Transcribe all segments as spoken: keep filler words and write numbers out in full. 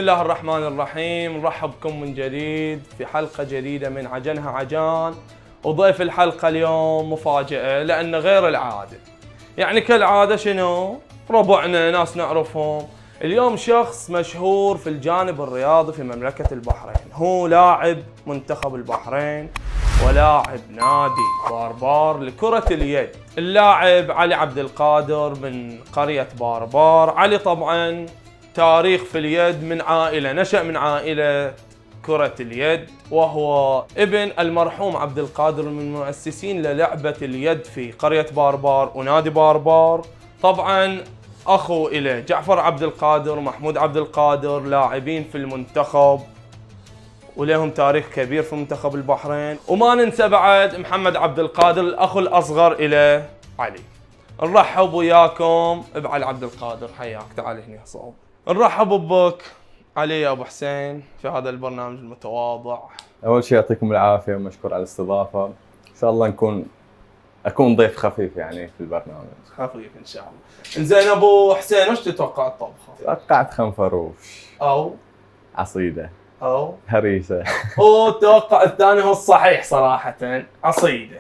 بسم الله الرحمن الرحيم، نرحب بكم من جديد في حلقة جديدة من عجنها عجان. وضيف الحلقة اليوم مفاجأة لأن غير العادة، يعني كالعادة شنو؟ ربعنا ناس نعرفهم. اليوم شخص مشهور في الجانب الرياضي في مملكة البحرين، هو لاعب منتخب البحرين ولاعب نادي باربار لكرة اليد. اللاعب علي عبد القادر من قرية باربار. علي طبعا تاريخ في اليد، من عائلة نشأ من عائلة كرة اليد، وهو ابن المرحوم عبد القادر من مؤسسين للعبة اليد في قرية باربار ونادي باربار. طبعا اخو اليه جعفر عبد القادر ومحمود عبد القادر لاعبين في المنتخب ولهم تاريخ كبير في منتخب البحرين. وما ننسى بعد محمد عبد القادر الاخو الاصغر الى علي. نرحب وياكم بعلي عبد القادر، حياك، تعال هنا صوب. نرحب بك علي يا ابو حسين في هذا البرنامج المتواضع. اول شيء يعطيكم العافيه ومشكور على الاستضافه. ان شاء الله نكون اكون ضيف خفيف يعني في البرنامج. خفيف ان شاء الله. انزين ابو حسين، وش تتوقع الطبخه؟ توقعت خنفروش او عصيده او هريسه. هو توقع الثاني هو الصحيح صراحه، عصيده.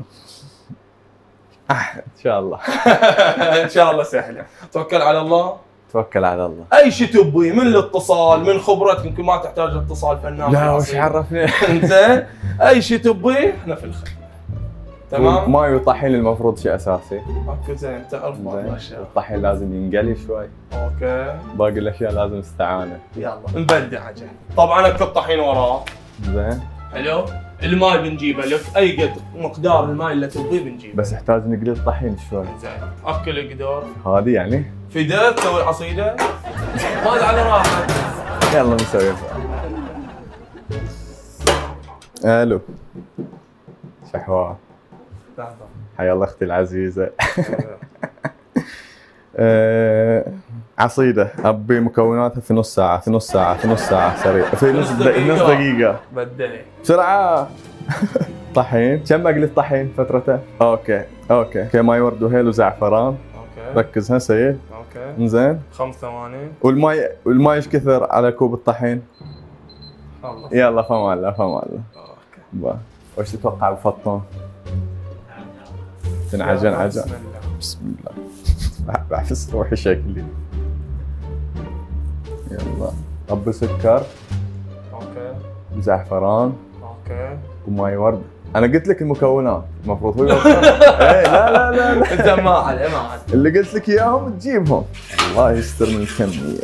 ان شاء الله. ان شاء الله سهله. توكل على الله. توكل على الله. اي شيء تبي، من الاتصال، من خبرتك، يمكن ما تحتاج اتصال فنان. لا وش عرفني. زين، اي شيء تبي احنا في الخدمه. تمام. ماي وطحين المفروض شيء اساسي. اوكي زين، تعرف بعض الاشياء. الطحين لازم ينقلي شوي. اوكي. باقي الاشياء لازم استعانه. يلا نبدع عجل. طبعا اكل الطحين وراه. زين. حلو. الماي بنجيبه لك اي قدر، مقدار الماي اللي تبيه بنجيبه. بس احتاج نقلي الطحين شوي. زين، اكل قدر. هذه يعني؟ في دير تسوي عصيده؟ ما على راحتك. يلا نسوي. الو. شحواه. حيا الله اختي العزيزه. أه عصيده ابي مكوناتها في نص ساعه في نص ساعه في نص ساعه سريع في نص دقيقه نص دقيقه بدلي بسرعه. طحين كم اقلي الطحين فترته؟ اوكي اوكي اوكي ماي ورد وهيل وزعفران. اوكي ركز ها سيد. اوكي زين. خمس ثواني. والماي والماي ايش كثر على كوب الطحين؟ خلص. يلا فما الله فما الله. اوكي. وش تتوقع الفطان؟ تنعجن عجن. بسم الله. بسم الله. بحس روحي شكلي. يلا طب سكر. اوكي. زعفران. اوكي. وماي ورد. انا قلت لك المكونات، المفروض هو يوصل. ايه لا لا لا لا. انت ما عليه ما عليه. اللي قلت لك اياهم تجيبهم. الله يستر من الكميه.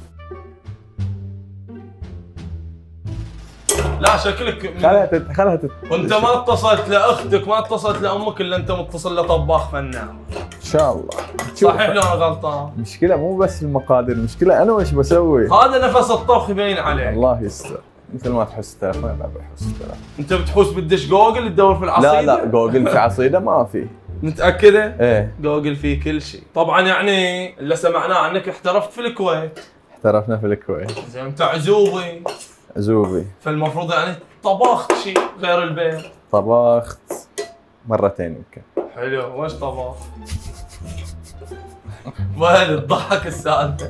لا شكلك خلها تت... خلها تت... وانت ما اتصلت لاختك، ما اتصلت لامك الا انت متصل لطباخ فنان. ان شاء الله. صحيح لو انا غلطان؟ مشكلة مو بس المقادير، المشكلة انا وش بسوي. هذا نفس الطبخ يبين عليك. الله يستر. مثل ما تحس التلفون انا بحس التلفون. انت بتحوس بدش جوجل تدور في العصيده؟ لا لا جوجل في عصيده ما في. متاكده؟ ايه جوجل فيه كل شيء. طبعا يعني اللي سمعناه عنك احترفت في الكويت. احترفنا في الكويت. زين انت عزوبي. عزوبي. فالمفروض يعني طبخت شيء غير البيت. طبخت مرتين يمكن. حلو، وش طبخ؟ وين تضحك السالفه؟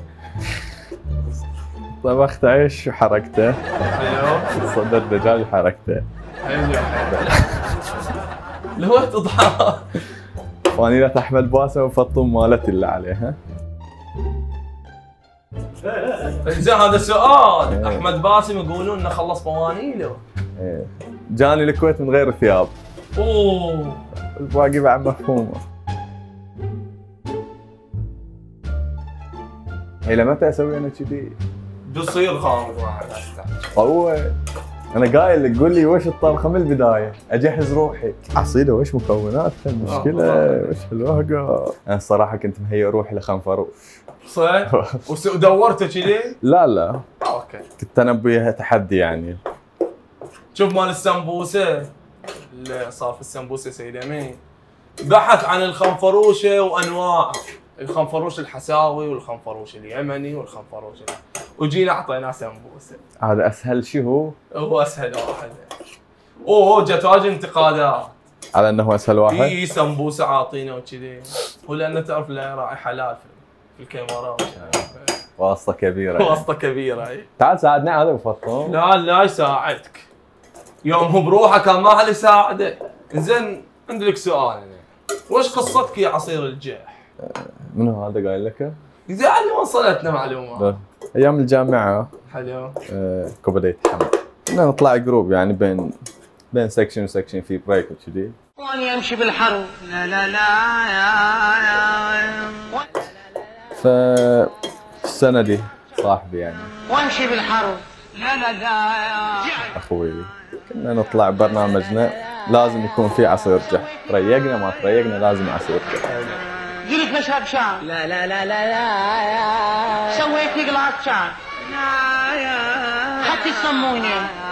طبخت عيش وحركته. حلو. صدر دجاج وحركته. حلو. لو تضحك؟ فانيلة احمد باسم وفطوم مالتي اللي عليها. زين هذا سؤال. احمد باسم يقولون انه خلص فوانيله. ايه جاني الكويت من غير ثياب. اوه الباقي بعد مفهومه. الى متى اسوي انا كذي؟ بيصير خامس واحد. هو انا قايل لك قول لي وش الطبخه من البدايه، اجهز روحي. عصيده وش مكوناتها؟ المشكله وش الوهقه؟ انا الصراحه كنت مهيئ روحي لخنفروش. صحيح؟ ودورته كذي؟ لا لا اوكي. كنت انا ابيها تحدي يعني. شوف مال السمبوسه اللي صار في السمبوسه سيد امين، بحث عن الخنفروشه وانواعه، الخنفروش الحساوي والخنفروش اليمني والخنفروش ال... وجينا اعطيناه سمبوسه. هذا اسهل شيء هو؟ هو اسهل واحد. اوه جت واجد انتقادات على انه هو اسهل واحد؟ اي سمبوسه عاطينه وكذي، هو لانه تعرف له راعي حلال في الكاميرا. واسطه كبيره. واسطه كبيره اي. تعال ساعدني على ابو فطوم. لا لا يساعدك. يوم هو بروحه كان ما حد يساعده. زين عندي لك سؤال انا. وش قصتك يا عصير الجح؟ منو هذا قايل لك؟ يعني وصلتنا معلومات. ايام الجامعه. حلو. آه كوبليت حمد. كنا نطلع جروب يعني بين بين سكشن وسكشن في بريك وكذي. واني امشي بالحر لا لا لا يا يا ف السنه دي صاحبي يعني وامشي بالحر لا لا لا يا اخوي كنا نطلع برنامجنا لازم يكون في عصير جح، تريقنا ما تريقنا لازم عصير جح. قلت بشرب شاي لا لا لا لا لا سويت لي جلاس شاي لا يا حتى يسموني.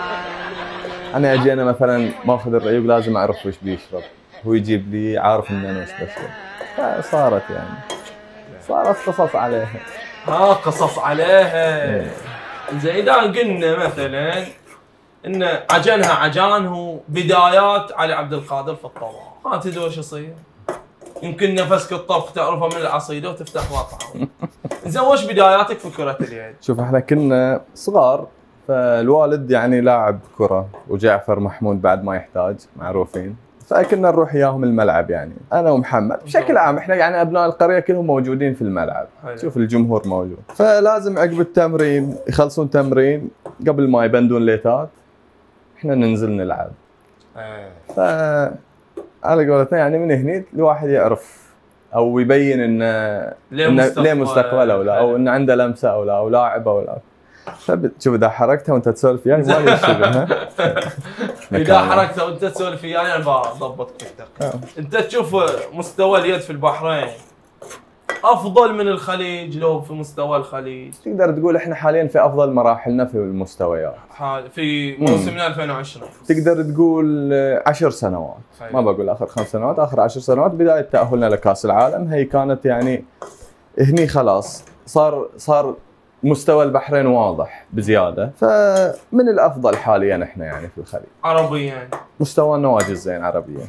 انا اجي انا مثلا ماخذ الريوق لازم اعرف وش بيشرب، هو يجيب لي عارف ان انا وش بشرب. فصارت يعني صارت قصص عليها. ها قصص عليها. زين اذا قلنا مثلا ان عجنها عجان هو بدايات علي عبد القادر في الطبخ، ما تدري وش يصير؟ يمكن نفسك الطبخ تعرفه من العصيده وتفتح مطعم. زين وش بداياتك في كرة اليد؟ شوف احنا كنا صغار، فالوالد يعني لاعب كرة وجعفر محمود بعد ما يحتاج معروفين، فكنا نروح اياهم الملعب يعني انا ومحمد بشكل عام. احنا يعني ابناء القريه كلهم موجودين في الملعب. حلو. شوف الجمهور موجود، فلازم عقب التمرين يخلصون تمرين قبل ما يبندون ليتات احنا ننزل نلعب. ايه. ف على قولتنا يعني من هني الواحد يعرف او يبين انه ليه إن مستقبل, ليه مستقبل او لا، او انه عنده لمسه او لا، او لاعب او لا. شوف اذا حركتها وانت تسولف وياي ما لي شغل. اذا حركتها وانت تسولف وياي انا بضبطك بالدقه. انت تشوف مستوى اليد في البحرين افضل من الخليج لو في مستوى الخليج؟ تقدر تقول احنا حاليا في افضل مراحلنا في المستويات. في موسم ألفين وعشرين تقدر تقول عشر سنوات. حيو. ما بقول اخر خمس سنوات، اخر عشر سنوات بدايه تاهلنا لكاس العالم هي كانت يعني هني خلاص صار صار مستوى البحرين واضح بزياده، فمن الافضل حاليا احنا يعني في الخليج. عربيا مستوانا واجد زين عربيا.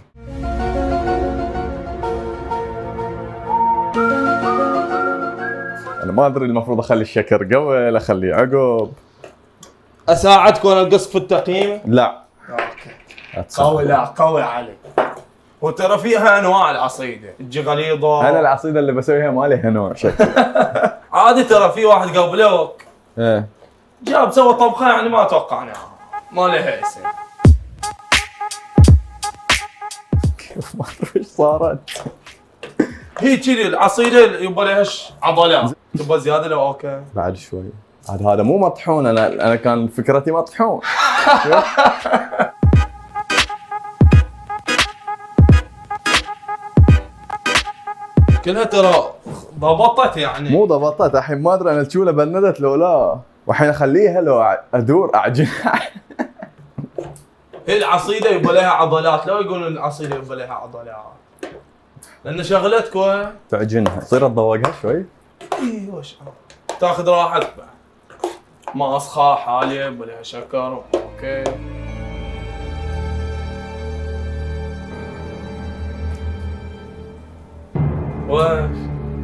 انا ما ادري المفروض اخلي الشكر قبل اخليه عقب. اساعدك وانا انقص في التقييم؟ لا. اوكي. قوي لا قوي علي. وترى فيها انواع العصيده، تجي غليظه. انا العصيده اللي بسويها ما لها نوع شكل. عادي ترى في واحد قبلوك ايه جاب سوى طبخه يعني ما توقعناها، ما لها اسم. كيف ما ادري ايش صارت. هي كذي العصيده يبغى لها عضلات، تبغى زياده لو اوكي؟ بعد شوي. عاد هذا مو مطحون، انا انا كان فكرتي مطحون. كلها ترى ضبطت يعني. مو ضبطت الحين ما ادري انا الشوله بندت لو لا، والحين اخليها لو ادور اعجنها. هي العصيده يبغى لها عضلات، لو يقولون العصيده يبغى لها عضلات لان شغلتك تعجنها تصير تذوقها شوي. اي وش تاخذ راحتك بعد. ماسخه حاليب ولا شكر اوكي. وش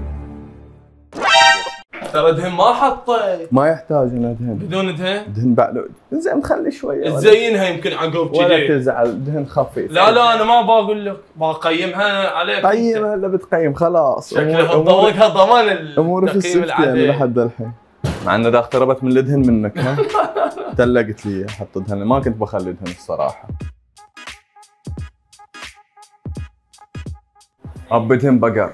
ترى دهن ما حطيت. ما يحتاج انه دهن. بدون دهن؟ دهن بعد زين تخلي شويه. تزينها يمكن عقب كذي. ولا تزعل دهن خفيف. لا لا انا ما بقول لك، بقيمها عليك. قيمها الا بتقيم خلاص. شكلها تضوقها ضمان التقييم العادي لحد الحين. مع ان اذا اقتربت من الدهن منك ها تلقت لي احط دهن، ما كنت بخلي دهن الصراحه. ابي دهن بقر.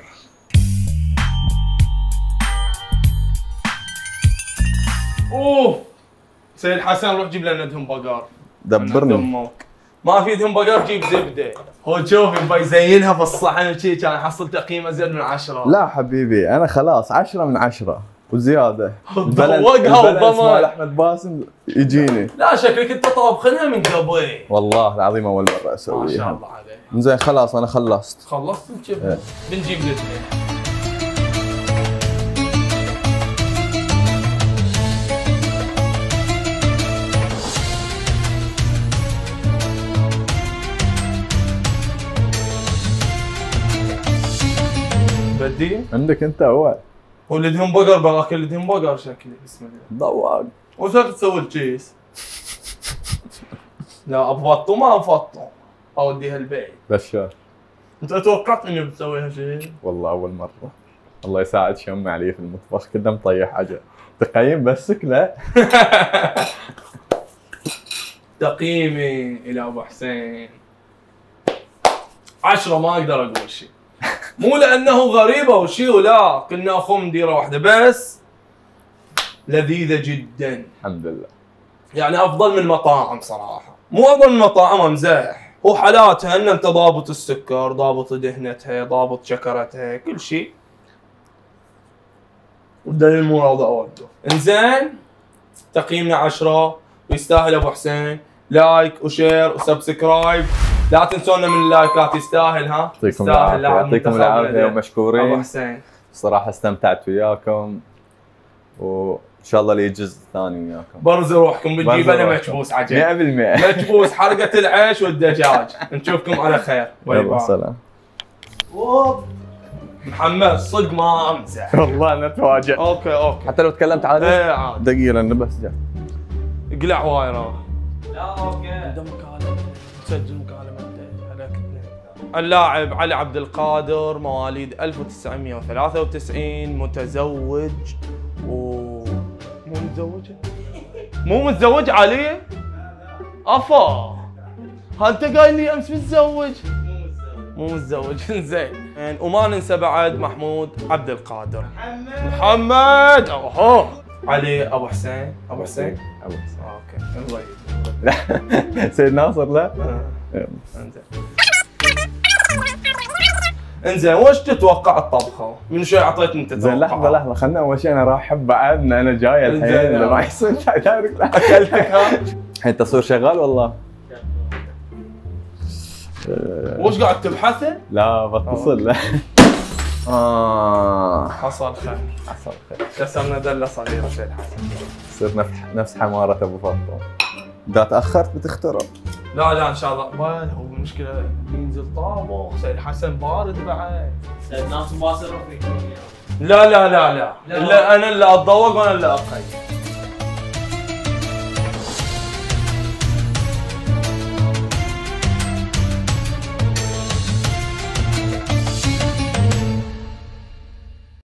اوف سيد حسن روح جيب لنا دهن بقر. دبرني. ما في دهن بقر جيب زبده. هو شوف يبغى يزينها في الصحن وشي كان يحصل تقييمه زين من عشرة. لا حبيبي انا خلاص عشرة من عشرة وزياده. ذوقها وضمان. مال احمد باسم يجيني. لا شكلك انت طابخنها من قبل. والله العظيم اول مره اسويها. ما شاء الله عليك. زين خلاص انا خلصت. خلصت نجيب اه. بنجيب الاثنين. بدي؟ عندك انت اول. والدهن بقر باكل دهن بقر شكلي بسم الله. ذواق. وش تسوي الكيس؟ لا ابفطه ما ابفطه اوديها البيت. بشار. انت توقعت اني بتسويها شيء؟ والله اول مره. الله يساعد شم علي في المطبخ كله مطيح حاجه. تقييم بس كله. تقييمي الى ابو حسين عشرة، ما اقدر اقول شيء. مو لانه غريبه وشيء ولا، كنا اخو مديره واحده بس لذيذه جدا. الحمد لله. يعني افضل من المطاعم صراحه، مو افضل من المطاعم امزح، هو حالاتها ان انت ضابط السكر، ضابط دهنتها، ضابط شكرتها، كل شيء. والدليل مو راضي اوقف. انزين تقييمنا عشرة ويستاهل ابو حسين. لايك وشير وسبسكرايب، لا تنسونا من اللايكات، يستاهل. ها يعطيكم العافيه، يعطيكم العافيه ومشكورين. ابو حسين صراحه استمتعت وياكم، وان شاء الله لي جزء ثاني وياكم. برزوا روحكم، بنجيب لنا مكبوس عجل مئة بالمئة. مكبوس حرقه العيش والدجاج. نشوفكم على خير. باي يلا باي. سلام. محمد صدق ما امزح والله نتفاجئ. اوكي اوكي حتى لو تكلمت عادي؟ ايه عادي. دقيقه لانه بس جاء. اقلع وايد راه. لا اوكي. عنده مكالمه، نسجل مكالمه عليك اثنين. اللاعب علي عبد القادر، مواليد ألف وتسعمئة وثلاثة وتسعين، متزوج و مو متزوج؟ مو متزوج علي؟ افا ها انت قايل لي امس متزوج؟ مو متزوج. زين. وما ننسى بعد محمود عبد القادر. محمد محمد اوه علي ابو حسين. ابو حسين ابو حسين. اوكي الله. سيد ناصر لا؟ انزين انزين وش تتوقع الطبخه؟ من شوي اعطيتني انت زين لحظه لحظه خلنا اول شيء انا ارحب بعدنا، انا جاي الحين اذا ما يحسن دايركت اكلتك. ها الحين التصوير شغال والله؟ وش قاعد تبحثه؟ لا بتصل. لا اه حصل خير. حصل خير. كسرنا دله صغيره سيد حسن. صرنا نفس حماره ابو فاطمه. اذا تاخرت بتخترب. لا لا ان شاء الله. ما هو المشكله ينزل طابخ سيد حسن بارد بعد. الناس ما صروا فيكم. لا لا لا لا, لا. انا اللي اتذوق وانا اللي اقيم.